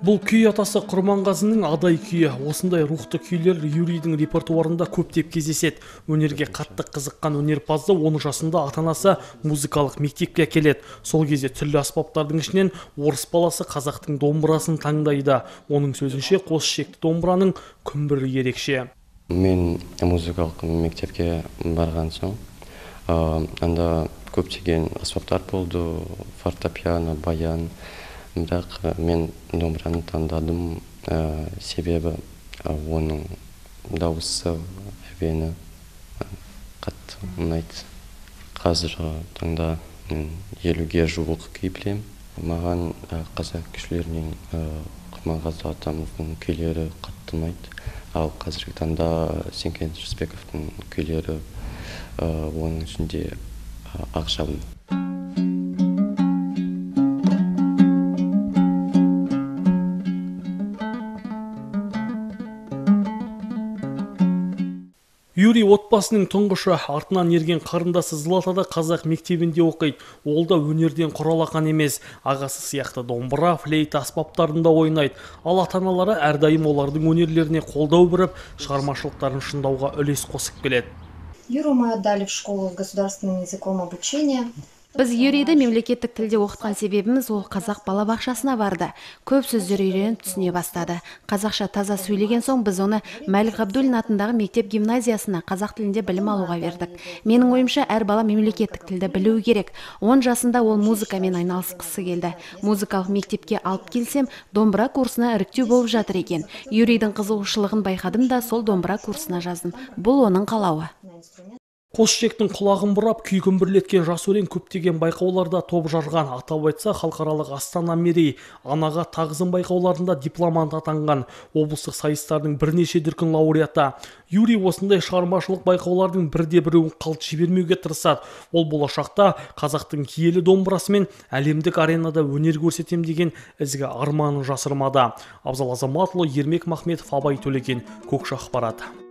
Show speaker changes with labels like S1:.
S1: Бұл күй атасы Құрманғазының адай күйі. Осындай рухты күйлер Юрийдің репертуарында көптеп кездеседі. Өнерге қатты қызыққан өнерпазды 10 жасында ата-анасы музыкалық мектепке әкеледі. Сол кезде түрлі аспаптардың ішінен орыс баласы қазақтың домбырасын таңдайды. Оның сөзінше қос ішекті домбыраның күмбірі ерекше.
S2: Мен музыкалық мектепке барған соң, анда көптеген аспаптар болды, фортепиано, баян. Бірақ мен домбыраны таңдадым, себебі оның дауысы, әуені қатты ұнайды. Қазіргі таңда 50-ге жуық күй білемін. Маған қазақ күйшілерінен Құрманғазы атамыздың күйлері қатты ұнайды. Ал қазіргі таңда Сенкен Жүсіпбековтың күйлері, оның ішінде Ақжабын.
S1: Юрий отбасының тұңғышы, артынан ерген қарындасы Златада қазақ мектебінде оқиды. Ол да өнерден құралақан емес, ағасы сияқты домбыра, флейта аспаптарында ойнайды. Ал ата-аналары әрдайым олардың өнерлеріне қолдау беріп, шығармашылықтарын шыңдауға үлес қосып келеді.
S3: Юру мы отдали в школу с государственным языком обучения.
S4: Біз Юрийді мемлекеттік тілде оқытқан себебіміз ол қазақ балабақшасына барды. Көп сөздер үйреніп түсіне бастады. Қазақша таза сөйлеген соң біз оны Мәлік Ғабдуллин атындағы мектеп гимназиясына қазақ тілінде білім алуға бердік. Менің ойымша, әр бала мемлекеттік тілді білуі керек. 10 жасында ол музыкамен айналысқысы келді. Музыкалық мектепке алып келсем, домбыра курсына іріктеу болып жатыр екен. Юрийдің қызығушылығын байқадым да сол домбыра курсына жаздым. Бұл оның қалауы.
S1: Қос ішектің құлағын бұрап, күй күмбірлеткен жас өрен көптеген байқауларда топ жарған. Атап айтса, халықаралық Астана мерей, анаға тағзым байқауларында дипломант атанған, облыстық сайыстардың бірнеше дүркін лауреаты. Юрий осындай шығармашылық байқаулардың бірде-біреуін қалт жібермеуге тырысады. Ол болашақта қазақтың киелі домбырасымен әлемдік аренада өнер көрсетем деген ізгі арманын жасырмады. Абзал Азаматұлы, Ермек Махметов, Абай Төлеген, Көкші ақпарат.